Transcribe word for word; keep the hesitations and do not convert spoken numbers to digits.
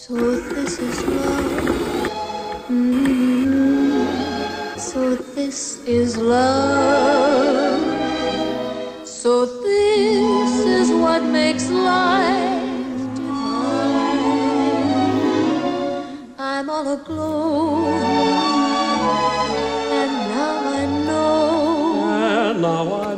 So this is love. Mm-hmm. So this is love. So this is what makes life divine. I'm all aglow, and now I know. And now I